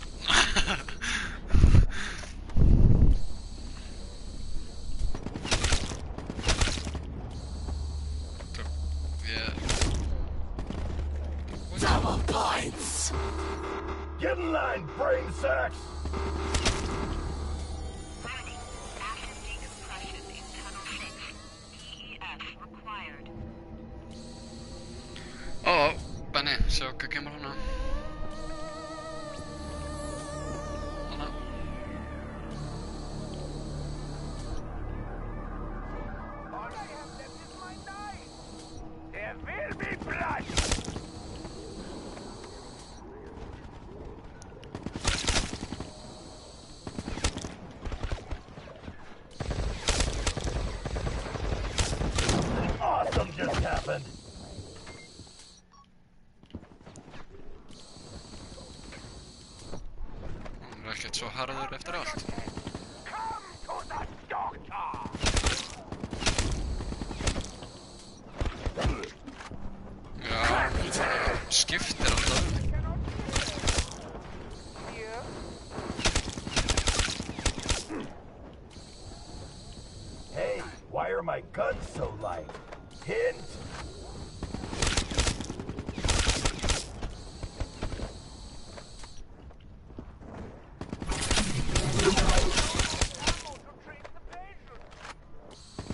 Double points. Get in line, brain sacks! Warning. Acid decompression in tunnel six. P E S required. Ó, Benni, sjá hvað kemur hana. Hana. All I have left is my knife. There will be blood. Awesome just happened! Hún er ekkert svo harður eftir allt. Come to the doctor. Já, skiptir alltaf. Here. Hey, why are my guns so light? Hint! Ammo to treat the patient.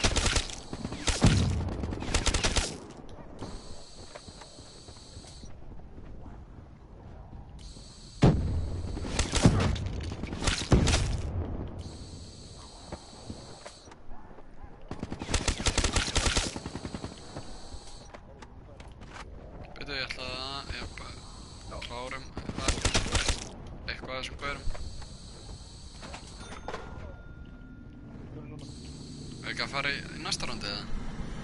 Byrju, ég ætla að, ég bara klárum eitthvað af þessum gaurum. Er ekki að fara í, í næsta rúndi eða?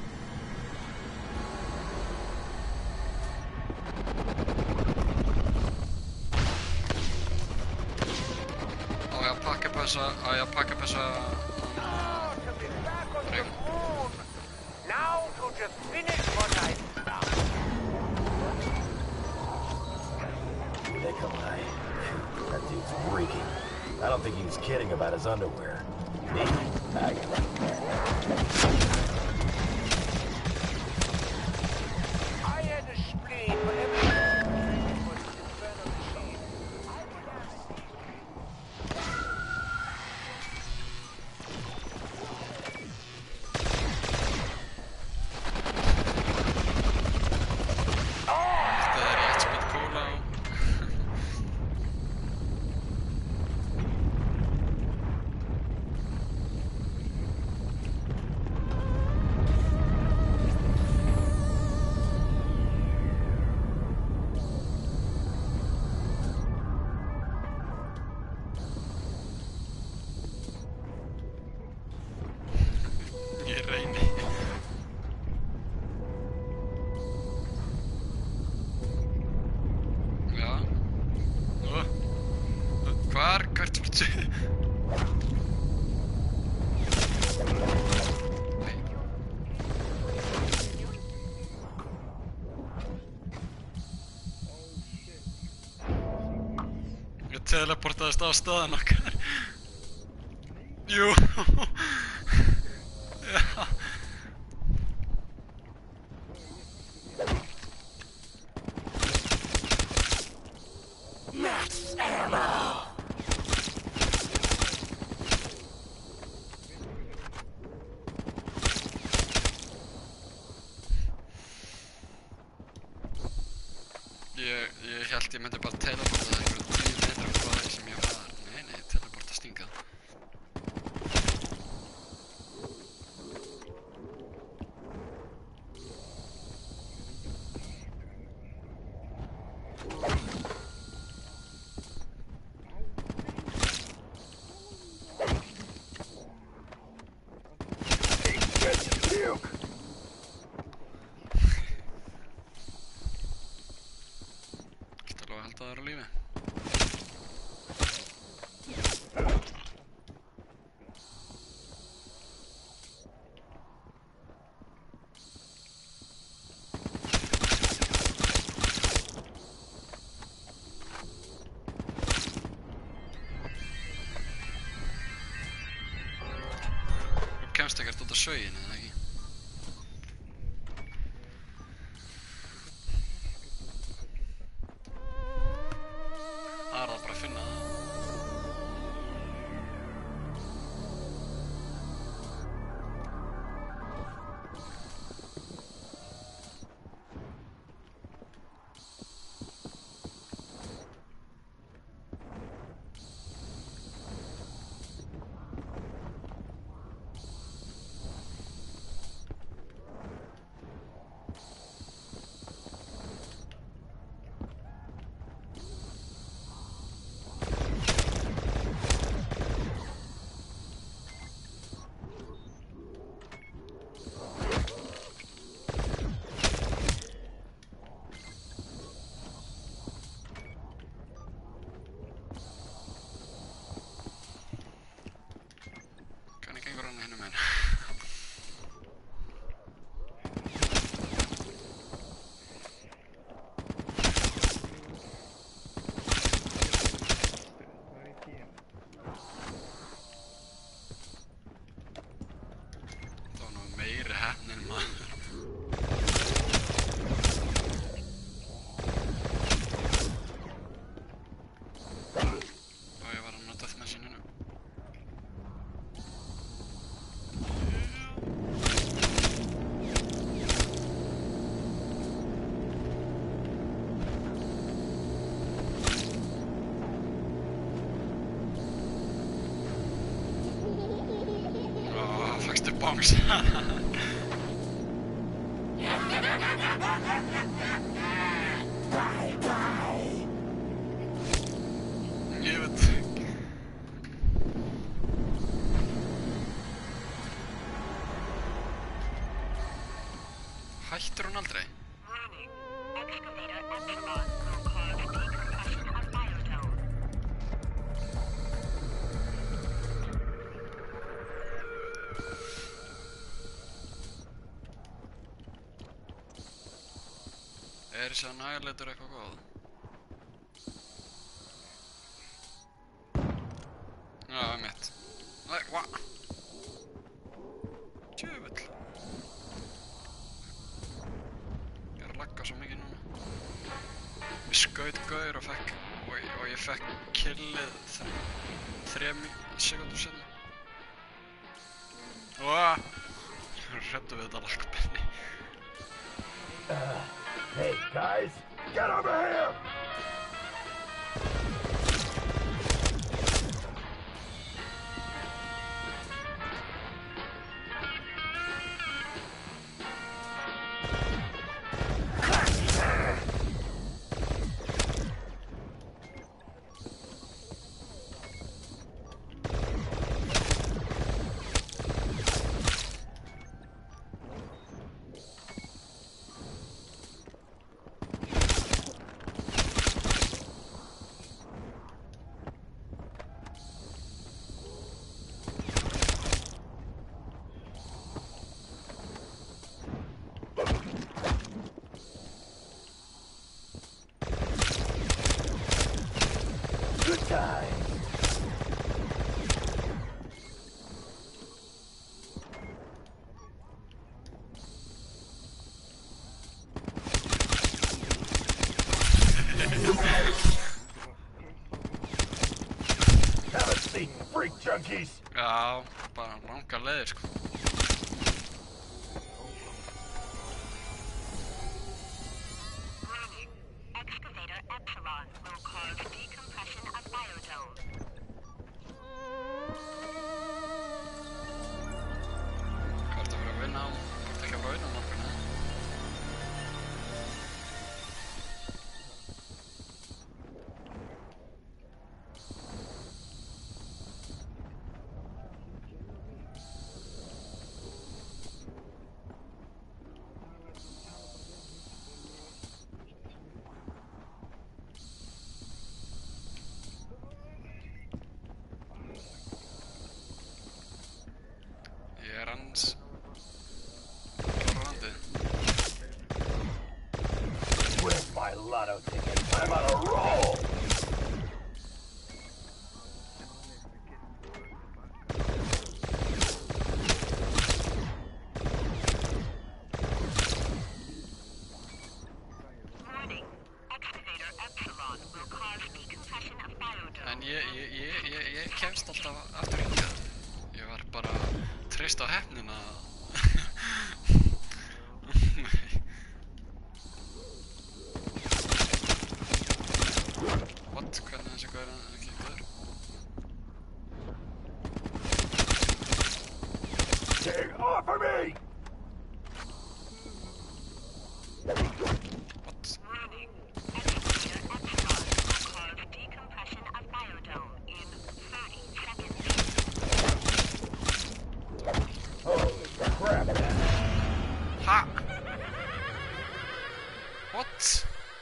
Á ég að pakka upp þessa, á ég að pakka upp þessa Oh, to be back on the Ring. moon. Now to just finish what I started. Nikolai. That dude's freaking. I don't think he was kidding about his underwear. Me? I... I had a spleen for every was an infernal machine. I would ask Þetta er létt spýt kúla á. Ég reyni. Já. Ó. Hvar? Hvert varstu? teleportaðist á staðan okkar. Jú. Já. Max ammo! Ég, ég held ég myndi bara teleporta einhverjum tíu metrum frá því sem ég var. Nei, nei, teleporta stingað. Ertu alveg að halda þér á lífi? Þú kemst ekkert út af söginu, eða ekki? Það er það bara að finna það. Hvernig gengur hann hinum megin? Það var nú meiri heppnin maður. Og ég var að nota það með síninu. Ó, fækstu bongs. Ég veit. Hættir hún aldrei? Warning. Excavator Epsilon will cause decompression of biodome. Er þessi að nægarleitur eitthvað góð? Já, mitt. Nei, hva? Djöfull. Ég er að lagga svo mikið núna. Ég skaut gaur og fekk og, ég- og ég fekk killið þre, þrem sekundum setna. Óa! Hræddu við þetta lakkbenni. Hey, guys, get over here! time. Have a seat, freak junkies! Já, bara langar leiðir sko. Warning. Excavator Epsilon will cause decompression of biodome. Hvað ertu að fara að vinna á? Þú ert ekki að fara að vinna á morgun, eða? Ég er hans randi. Where's my lotto ticket? I'm on a roll! Warning. Excavator Epsilon will cause decompression of biodome. En ég, ég, ég, ég, ég kemst alltaf aftur hingað. Ég var bara treyst á heppnina. What? Hvernig þessi gaur er ekki gaur? Get off of me! What? Warning. Excavator Epsilon will cause decompression of biodome in thirty seconds. Holy crap! Ha! What?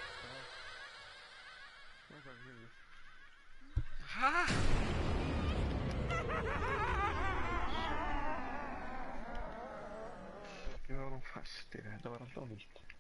Ha? Við vorum fastir, þetta var alltaf vilt.